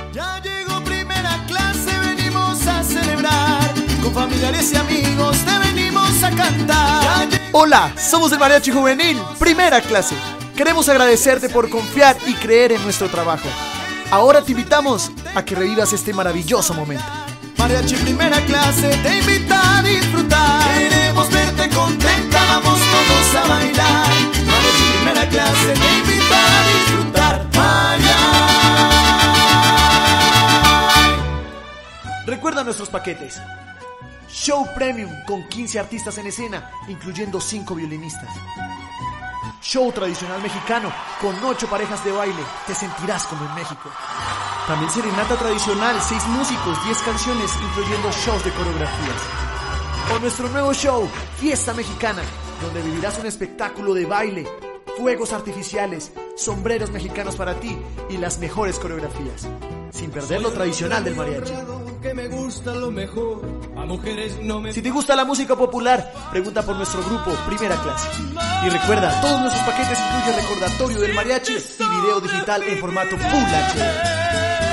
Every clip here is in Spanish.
Ya llegó primera clase, venimos a celebrar. Con familiares y amigos te venimos a cantar. Hola, somos el Mariachi Juvenil, primera clase. Queremos agradecerte por confiar y creer en nuestro trabajo. Ahora te invitamos a que revivas este maravilloso momento. Mariachi primera clase te invita a disfrutar. Queremos verte contenta, vamos todos a bailar. Mariachi primera clase te invita a disfrutar. Recuerda nuestros paquetes. Show Premium con 15 artistas en escena, incluyendo 5 violinistas. Show tradicional mexicano con 8 parejas de baile. Te sentirás como en México. También serenata tradicional, 6 músicos, 10 canciones, incluyendo shows de coreografías. O nuestro nuevo show, Fiesta Mexicana, donde vivirás un espectáculo de baile, fuegos artificiales, sombreros mexicanos para ti y las mejores coreografías, sin perder lo tradicional del mariachi. Si te gusta la música popular, pregunta por nuestro grupo Primera Clase. Y recuerda, todos nuestros paquetes incluyen recordatorio del mariachi y video digital en formato Full HD.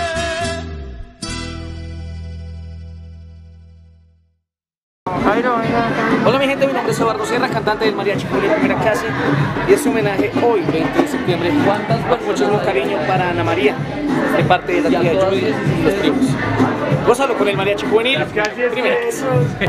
Hola mi gente, mi nombre es Eduardo Sierra, cantante del Mariachi Juvenil Primera Clase, y es un homenaje hoy, 20 de septiembre, con muchísimo cariño para Ana María, de parte de la tía Judy y los primos. Gózalo con el Mariachi Juvenil Primera Clase.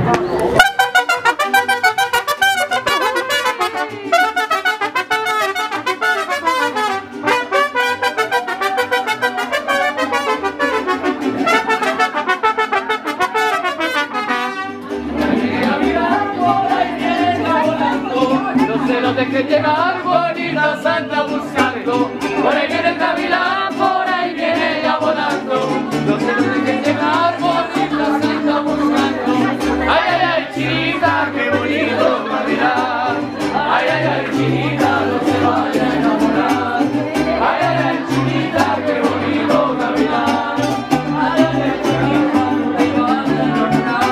Que llegar bonita Santa buscando, por ahí viene el gavilán, por ahí viene ella volando. No se nos deje llegar bonita Santa buscando. Ay, ay, ay, chiquita, qué bonito gavilán. Ay, ay, ay, chiquita, no se vaya a enamorar. Ay, ay, ay, chiquita, qué bonito gavilán. Ay, ay, ay, chiquita, no se vaya a enamorar.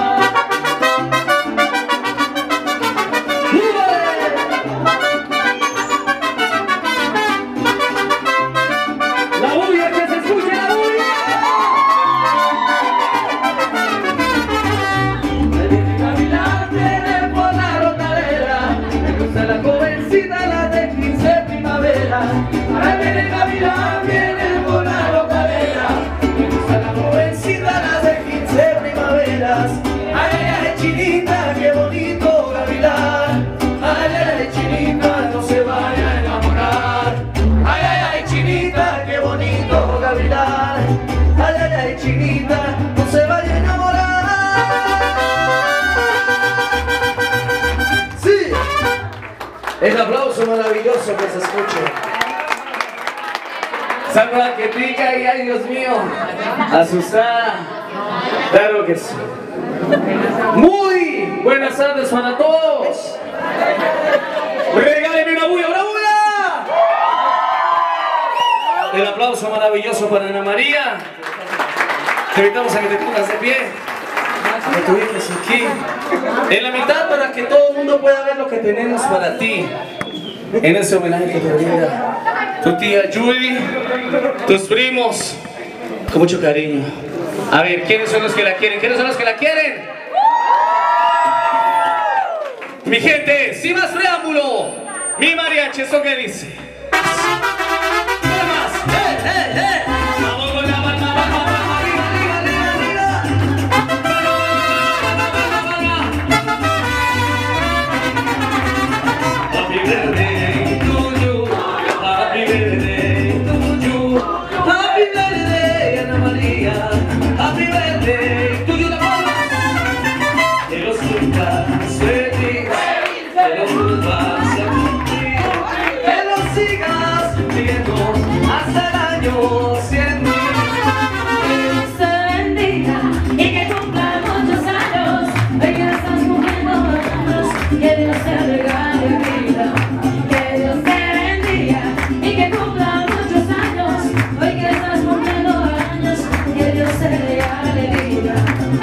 Ahí viene el gavilán, viene por la localera. Me gusta la jovencita, las de 15 primaveras. Ay, ay, ay, chinita, qué bonito gavilán. Ay, ay, ay, chinita, no se vaya a enamorar. Ay, ay, ay, chinita, qué bonito gavilán. Ay, ay, ay, chinita, no se vaya a enamorar. Sí, el aplauso maravilloso que se escuche. Salva que pica y ay Dios mío, asustada. Claro que sí. Muy buenas tardes para todos. Regálenme una bulla, una bulla. El aplauso maravilloso para Ana María. Te invitamos a que te pongas de pie, a que te ubiques aquí en la mitad para que todo el mundo pueda ver lo que tenemos para ti en ese homenaje que te brinda tu tía Judy, tus primos, con mucho cariño. A ver, ¿quiénes son los que la quieren? ¿Quiénes son los que la quieren? Mi gente, sin más preámbulo, mi mariachi, ¿eso qué dice? ¿Qué más? Vamos con la palma, arriba, arriba, arriba, arriba. Happy birthday to you, happy birthday to you, happy birthday Ana María, happy birthday to you. Que los cumplas feliz, que los cumplas feliz, que los sigas viviendo hasta el año 100. Que Dios te bendiga y que cumpla muchos años. Hoy que estás cumpliendo años, que Dios te regale vida. Que Dios te bendiga y que cumpla muchos años. Hoy que estás cumpliendo años, que Dios te regale vida.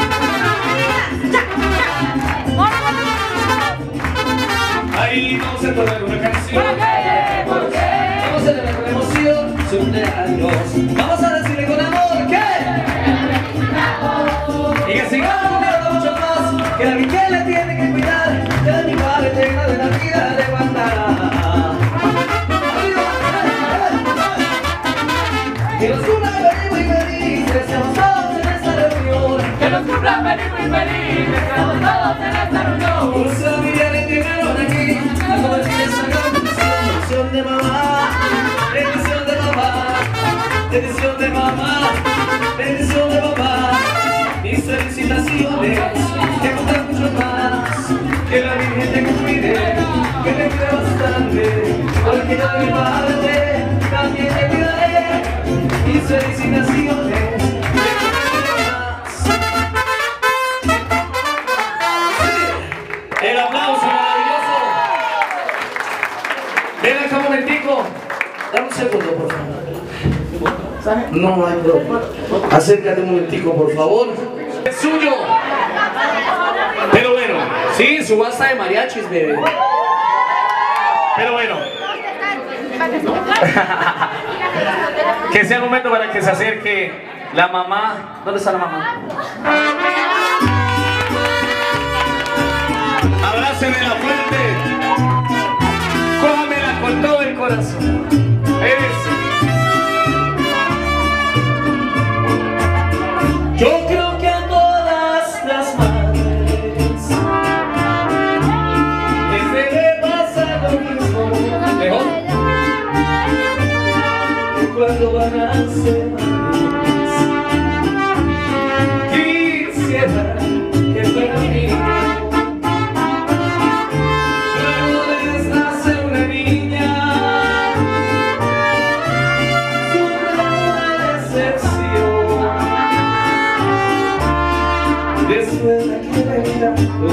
Ahí vamos a entonar una canción. Vamos a celebrar con emoción su cumpleaños. Vamos a decirle con amor que Que nos cumpla feliz, muy feliz, que seamos todos en esta reunión. Que nos cumpla feliz, muy feliz, que seamos todos en esta reunión. Muchos familiares llegaron aquí, a compartir esta gran bendición de mamá, bendición de mamá, bendición de mamá, bendición de papá. Mis felicitaciones, que cumplan mucho más, que la Virgen te cuide, que te cuide bastante, porque yo de mi parte también te cuidaré. Mis felicitaciones, que el aplauso maravilloso. Ven acá un momentico, dame un segundo por favor. No hay problema. Acércate un momentico por favor. Es suyo. Pero bueno, Sí, subasta de mariachis, bebé. pero bueno. Que sea el momento para que se acerque la mamá. ¿Dónde está la mamá? Abrácenmela fuerte. Cójamela con todo el corazón. Yo creo que a todas las madres les debe pasar lo mismo. ¿Mejor? Que cuando van a ser madres quisiera que fuera niño. Luego les nace una niña, sufre una decepción. Después la quiere tanto,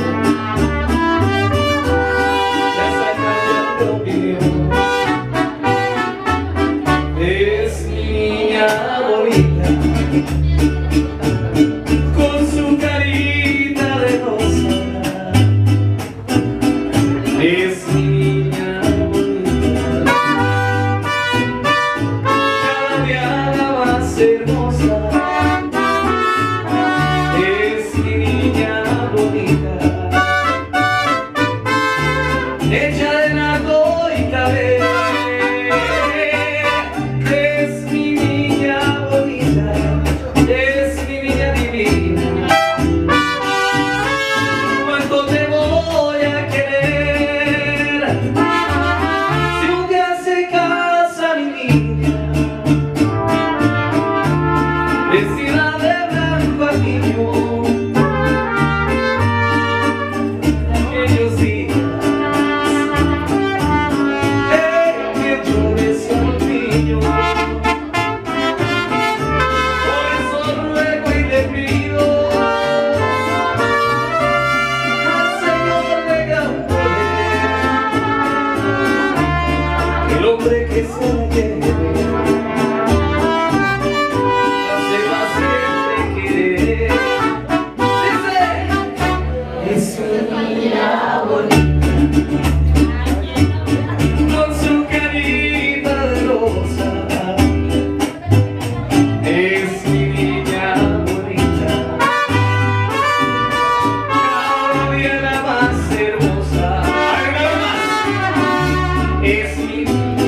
ya está cambiando de opinión. Es niña bonita, con su carita de rosa. Es niña bonita, cada día la más hermosa. Es mi niña bonita, hecha de nardo y cabello. Es mi niña bonita, es mi niña divina. ¿Cuánto te voy a querer? Si un día se casa mi niña, vestida de blanco anillo, aquellos días en que yo decía un niño. Por eso ruego y le pido al Señor de gran poder, el hombre que se la lleve la sepa siempre querer. Dice, es mi niña bonita, con su carita de rosa. Es mi niña bonita, cada día la más hermosa. ¡Agrégale más! Es mi niña,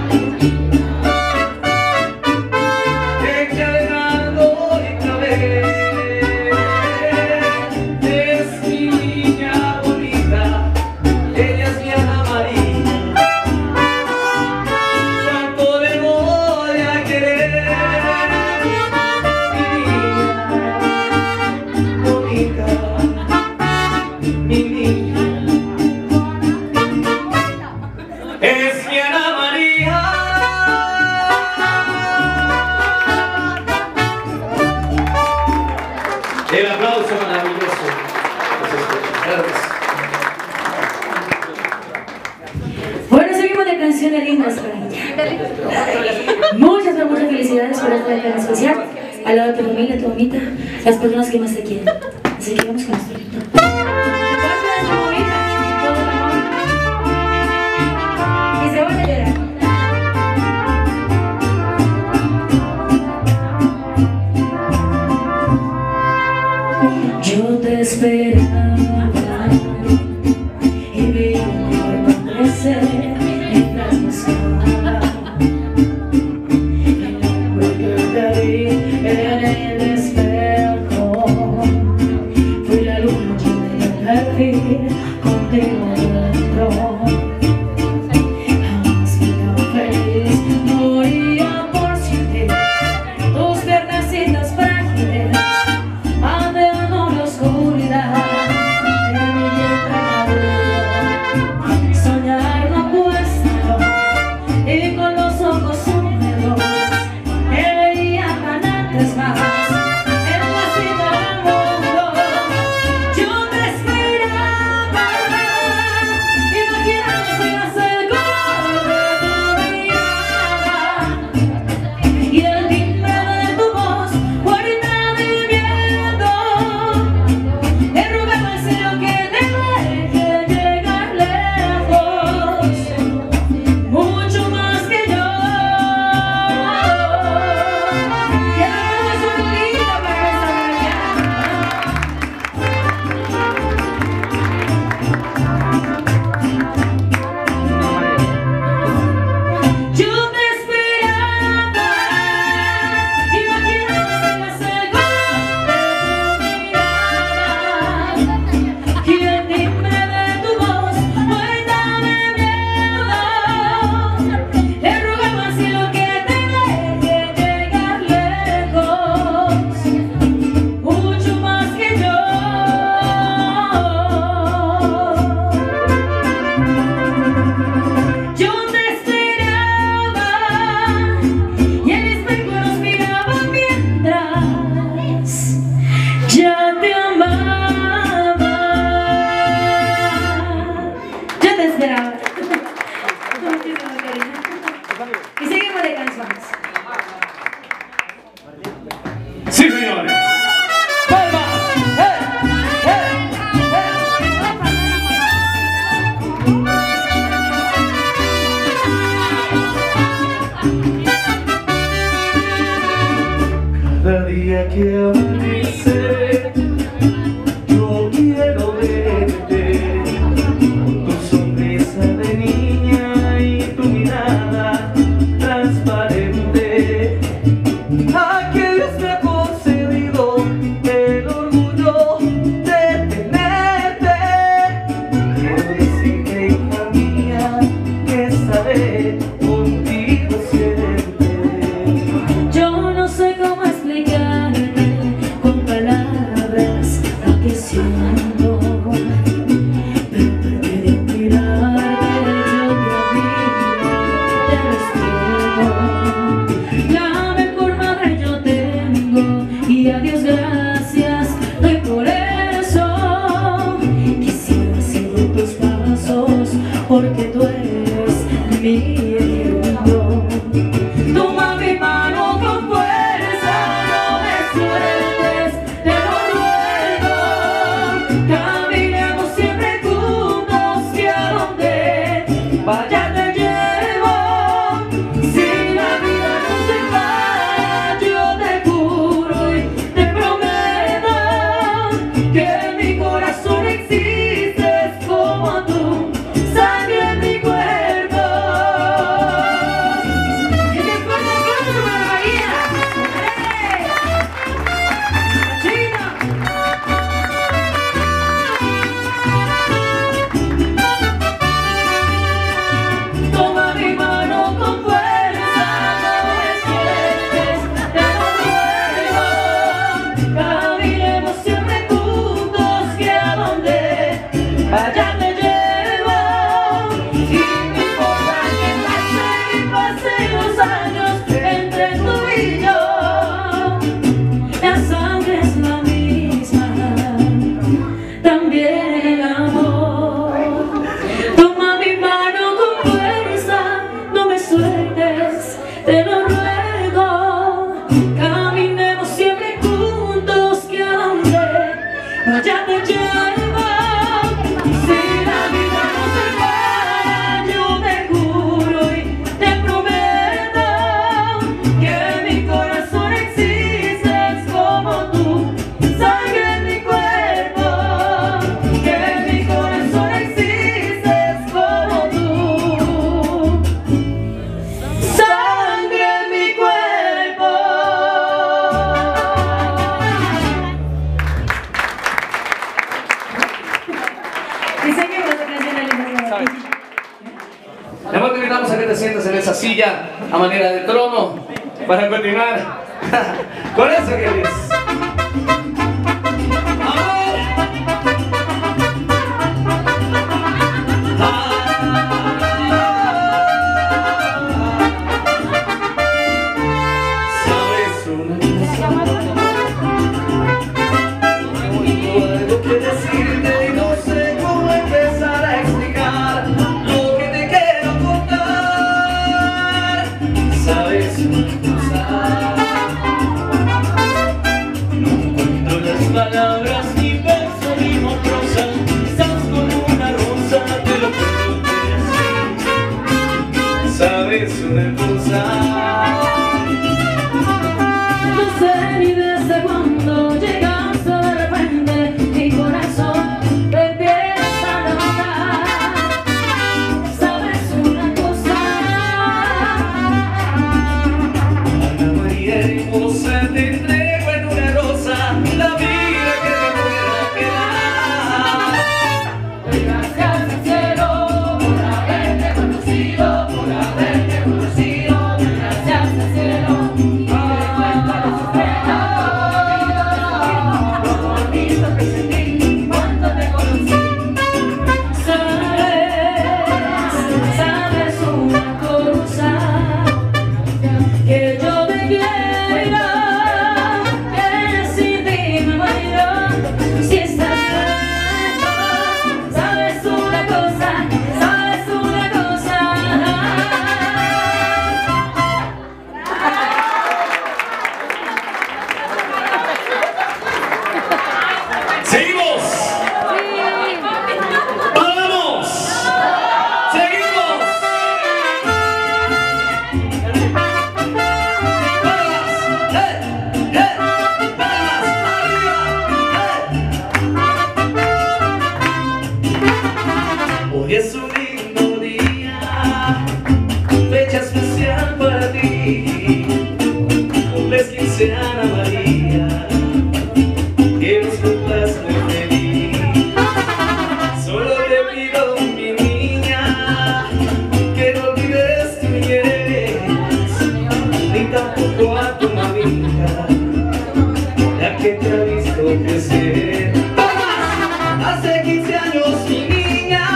hecha de nardo y clavel. Es mi niña bonita, ella es mi Ana María. ¿Cuánto le voy a querer? Mi niña bonita, mi niña. Es mi Ana María. El aplauso maravilloso. Gracias. Bueno, seguimos de canciones lindas para ella. Muchas felicidades por esta tan especial. Al lado de tu familia, tu mamita, las personas que más te quieren. Así que vamos con esto. Parte de tu mamita, todo el amor. Y se van a llorar. Yo te esperaba y vi un cuerpo crecer mientras buscaba el Cada día que amanece, yo quiero verte, con tu sonrisa de niña y tu mirada transparente. A que Dios me ha concedido el orgullo de tenerte. Quiero decirte, hija mía, que estaré contigo siempre. Yo no sé cómo explicarte con palabras lo que siento, pero antes de mirarte yo te admiro, te respeto. La mejor madre yo tengo y a Dios gracias doy por eso. Quisiera seguir tus pasos porque tú eres mi mundo. Toma mi mano con fuerza, no me sueltes, te lo ruego. Caminemos siempre juntos, que a donde vaya te llevo. Si la vida nos separa, yo te juro y te prometo que en mi corazón existes como tú, sangre en mi cuerpo. Toma mi mano con fuerza, no me sueltes, te lo ruego. Caminemos siempre juntos, que a donde vaya te llevo. Y no importa que pasen los años entre tú y yo, la sangre es la misma, también el amor. Toma mi mano con fuerza, no me sueltes, te lo ruego. Caminemos siempre juntos, que a donde vaya te llevo. Si la vida nos separa, yo te juro y te prometo que en mi corazón existes como tú, sangre en mi cuerpo. Que en mi corazón existes como tú, sangre en mi cuerpo. Y seguimos la canción de Linda ¿Sabes? Le invitamos a que te sientas en esa silla a manera de trono para continuar con eso que es. ¿Sabes una algo que decirte y no sé cómo empezar a explicar lo que te quiero contar? ¿Sabes una cosa? No encuentro las palabras, ni verso ni prosa. Estás con una rosa, te lo puedo decir. ¿Sabes una cosa? No sé ni decir dice Ana María, que nos cumplas muy feliz. Solo te pido, mi niña, que no olvides tu niñez, ni tampoco a tu mamita, la que te ha visto crecer. Hace 15 años, mi niña.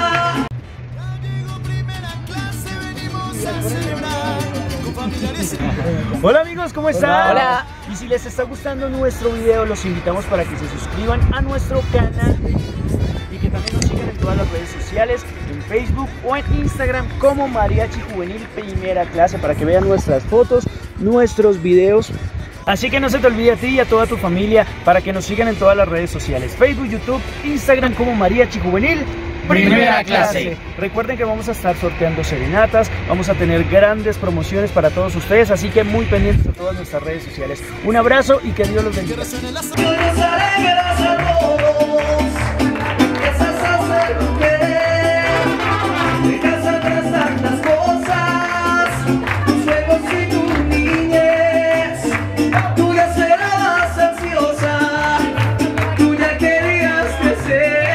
Hola amigos, ¿cómo están? Hola. Y si les está gustando nuestro video, los invitamos para que se suscriban a nuestro canal y que también nos sigan en todas las redes sociales, en Facebook o en Instagram como Mariachi Juvenil Primera Clase, para que vean nuestras fotos, nuestros videos. Así que no se te olvide a ti y a toda tu familia para que nos sigan en todas las redes sociales, Facebook, YouTube, Instagram como Mariachi Juvenil Primera Clase. Recuerden que vamos a estar sorteando serenatas, vamos a tener grandes promociones para todos ustedes, así que muy pendientes de todas nuestras redes sociales. Un abrazo y que Dios los bendiga. Nos alegrarás a todos, empiezas a ser mujer, dejas atrás tantas cosas, tus juegos y tu niñez, tú ya serás ansiosa, tú ya querías crecer.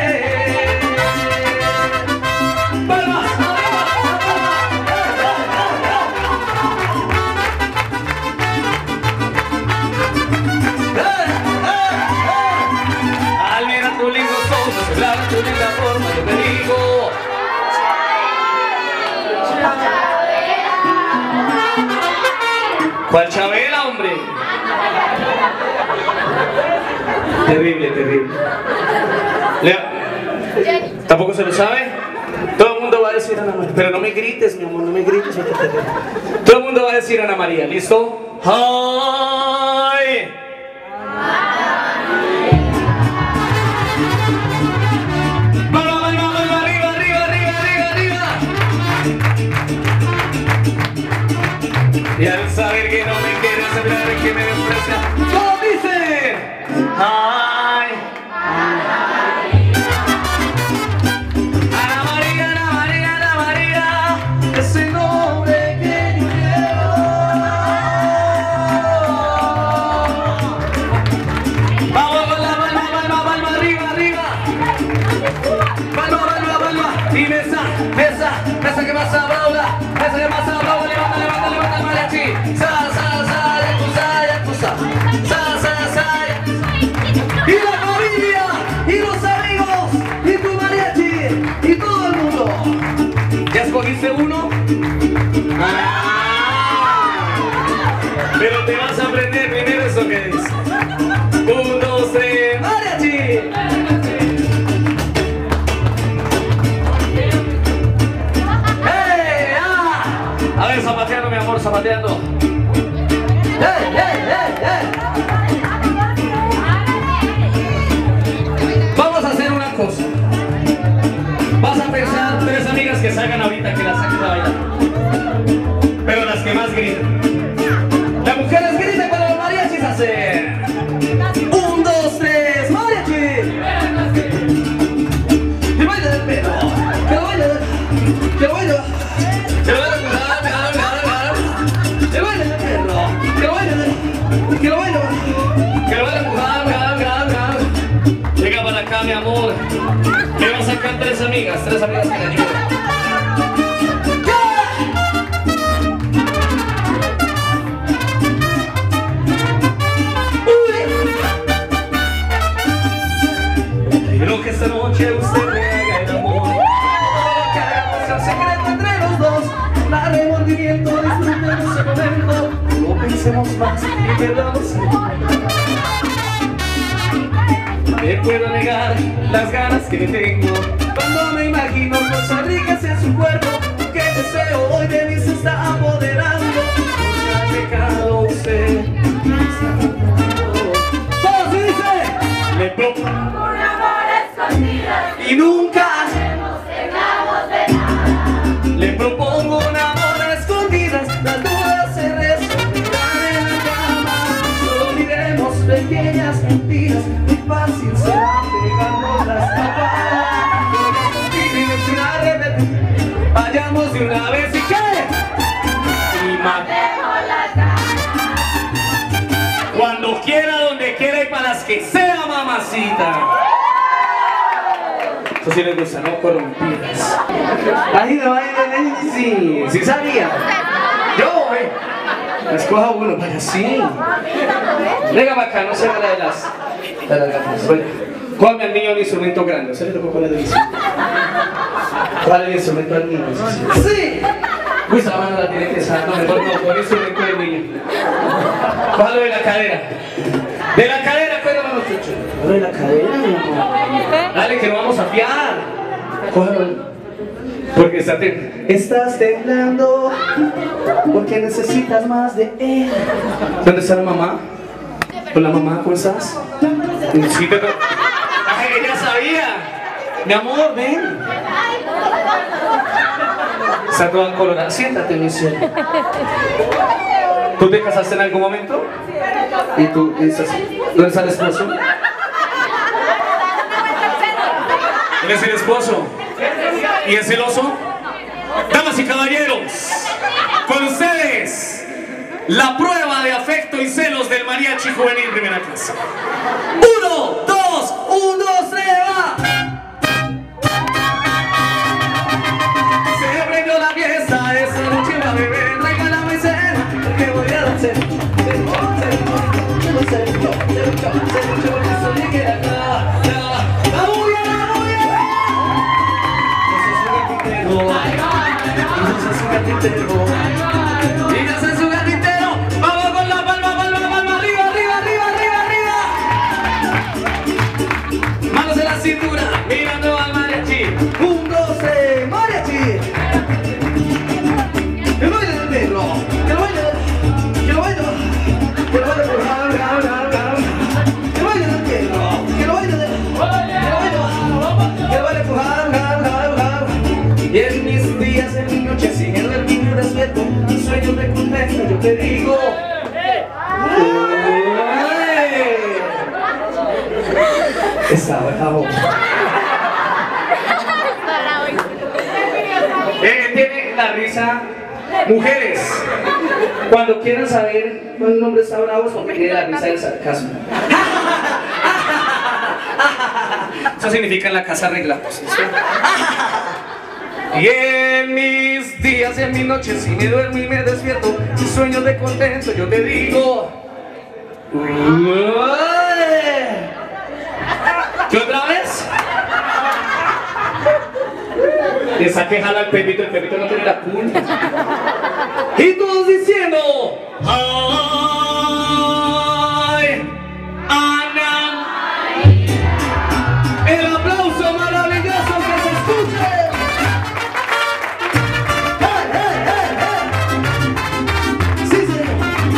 Tu lindo ojos, hablar tu linda forma, yo te digo. ¿Cuál Chabela, hombre? Terrible, terrible. ¿Tampoco se lo sabe? Todo el mundo va a decir Ana María. Pero no me grites, mi amor, no me grites. Todo el mundo va a decir Ana María, ¿listo? ¡Ay! Y al saber que no me quiere aceptar y que me desprecia, ¿cómo dice? Ay, Ana María, Ana María, Ana María, ese nombre que yo llevo. Vamos, palma, arriba, arriba. Palma. Y mesa que más aplauda, mesa que más aplauda, levanta el mariachi. Yakuza. Y la familia, y los amigos, y tu mariachi, y todo el mundo. ¿Ya escogiste uno? Pero te vas a aprender primero eso que dice. 1, 2, 3, mariachi. A ver, zapateando, mi amor, zapateando. Vamos a hacer una cosa. Vas a pensar 3 amigas que salgan ahorita, que las saques a bailar. Pero las que más griten. Las mujeres griten para los mariachis hacer. 1, 2, 3, mariachi. Que baile del pelo. Que baile. Que baile Llega para acá, mi amor. Le vamos a sacar 3 amigas que la ayudan. Quiero que esta noche usted me haga el amor. Que hagamos el secreto entre los dos. La remordimiento, disfrutemos ese momento. No pensemos más y perdamos. Me puedo negar las ganas que tengo cuando me imagino cosas ricas en su cuerpo. Que el deseo hoy de mí se está apoderando. Me ha pecado usted. Todo se dice. Le propongo un amor escondido y nunca nos dejamos de nada. Le propongo un amor a escondidas, las dudas se resolverán en la cama. Solo olvidemos pequeñas mentiras. Fácil será pegarnos las tapadas. Vayamos de una vez y ¿qué? Y matemos las ganas. Cuando quiera, donde quiera y para las que sea, mamacita. Eso sí les gusta, ¿no? Corrompidas. Ahí no hay sí, sí sabía. Yo, escoja uno, vaya, sí. Venga para acá, no se haga la de las gafas. Bueno, cójame al niño un instrumento grande. ¿Se le tocó cuál es el instrumento? ¿Cuál es el instrumento al niño? ¡Sí! Uy, esa mano la tiene pesada. No, mejor no, con el instrumento del niño. Cójalo de la cadera. De la cadera, cuéntame, muchacho. Cójalo de la cadera, mi amor. Dale, que no vamos a fiar. Cójalo. Porque estás temblando, porque necesitas más de él. ¿Dónde está la mamá? Hola mamá, ¿cómo estás? Sí, pero... ¡Ay, ella sabía! Mi amor, ven. Está toda colorada. Siéntate, mi cielo. ¿Tú te casaste en algún momento? ¿Y tú estás... ¿Dónde está el esposo? ¿Él es el esposo? ¿Y es celoso? Damas y caballeros, con ustedes, la prueba de afecto y celos del mariachi juvenil primera clase. 1, 2, 1, 2, 3, va. Se prendió la fiesta, esta noche va a beber, regálame ser, que voy a hacer. Dígase su gatitero, vamos con la palma, arriba, arriba, arriba, arriba, arriba. Manos en la cintura, mirando al mariachi. 1, 2, 3, mariachi. El baile del perro, el baile del perro, el baile del perro, y en mis días, en mi noche, sin el dormir me despierto, sueños de contento, yo te digo. Esa bravo. Tiene la risa. Mujeres, cuando quieran saber cuando un hombre está bravo es porque tiene la risa del sarcasmo. Eso significa en la casa arreglamos. Y en mis días y en mis noches, si me duermo y me despierto, si sueño de contento, yo te digo. ¿Qué otra vez? Esa que jala el perrito no tiene la culpa. Y todos diciendo, ¡ay, Ana! El aplauso maravilloso que se escuche. ¡Hey, hey, hey, hey! ¡Sí, señor!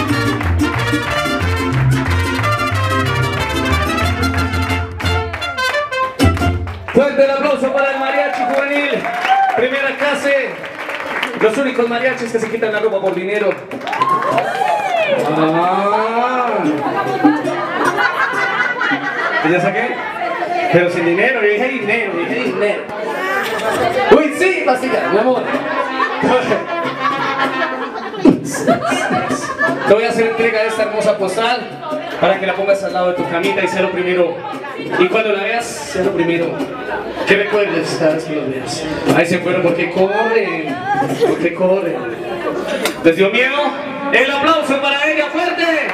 Fuerte el aplauso para el mariachi juvenil. Primera clase. Los únicos mariachis que se quitan la ropa por dinero. ¿Y ya saqué? Pero sin dinero, yo dije dinero. Uy, sí, vacía, mi amor. Te voy a hacer entrega de esta hermosa postal para que la pongas al lado de tu camita y sea lo primero. Y cuando la veas, sea lo primero que recuerdes cada vez que lo veas. Ahí se fueron porque corren. ¿Les dio miedo? El aplauso para ella, fuerte.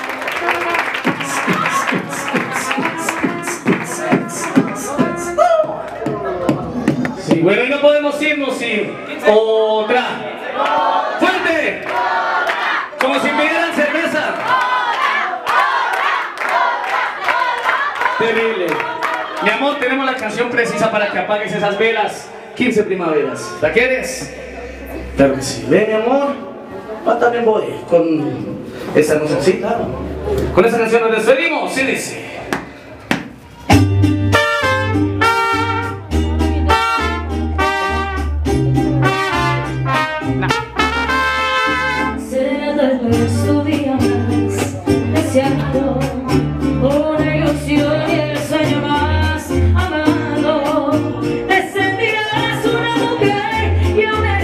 Sí, bueno, y no podemos irnos sin otra. ¡Fuerte! Como si pidieran cerveza. Terrible. Mi amor, tenemos la canción precisa para que apagues esas velas. 15 primaveras. ¿La quieres? Claro que sí. Ven, mi amor. Yo también voy con esta canción. Sí, claro. Con esta canción nos despedimos. Sí, dice. Una ilusión y el sueño más amado. Descendirás una mujer y una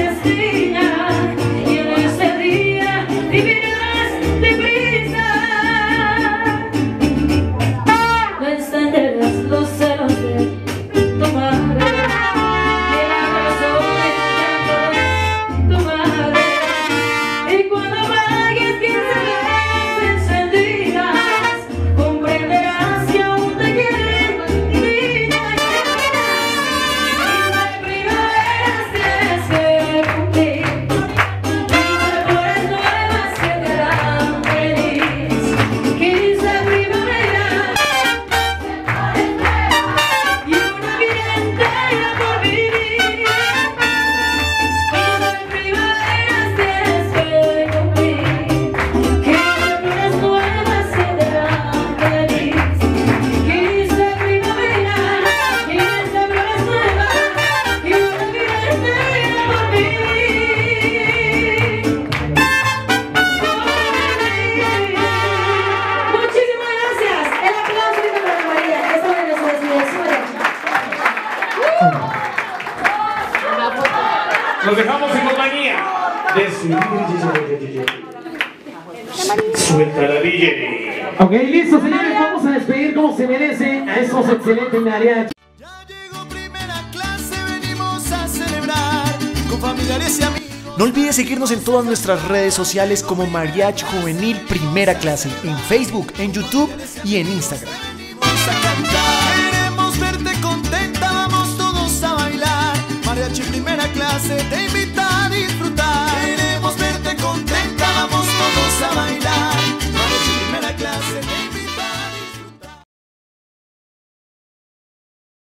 niña, y en ese día vivirás deprisa. Los dejamos en compañía de su... Suelta la DJ. Ok, listo, señores, vamos a despedir como se merece a estos excelentes mariachis. Ya llegó primera clase, venimos a celebrar con familiares y amigos. No olvides seguirnos en todas nuestras redes sociales como Mariachi Juvenil Primera Clase, en Facebook, en YouTube y en Instagram. Venimos a cantar, queremos verte contenta, vamos todos a bailar. Mariachi Primera Clase, te invito.